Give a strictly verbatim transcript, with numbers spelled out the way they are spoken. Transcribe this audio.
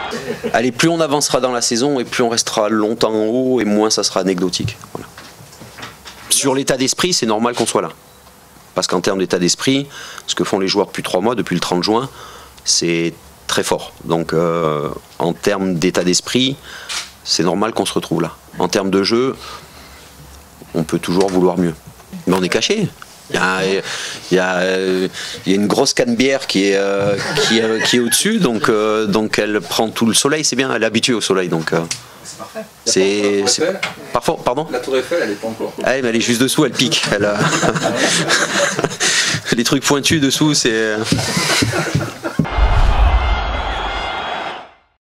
Allez, plus on avancera dans la saison et plus on restera longtemps en haut et moins ça sera anecdotique. Voilà. Sur l'état d'esprit, c'est normal qu'on soit là. Parce qu'en termes d'état d'esprit, ce que font les joueurs depuis trois mois, depuis le trente juin, c'est très fort. Donc euh, en termes d'état d'esprit, c'est normal qu'on se retrouve là. En termes de jeu, on peut toujours vouloir mieux. Mais on est caché. Il y a, il y a, il y a une grosse cannebière qui est, euh, qui est, qui est au-dessus, donc, euh, donc elle prend tout le soleil, c'est bien, elle est habituée au soleil. Donc, euh, c'est parfois, pardon. La tour Eiffel, elle est pas encore. Ah, mais elle est juste dessous, elle pique. Elle a... Les trucs pointus dessous, c'est...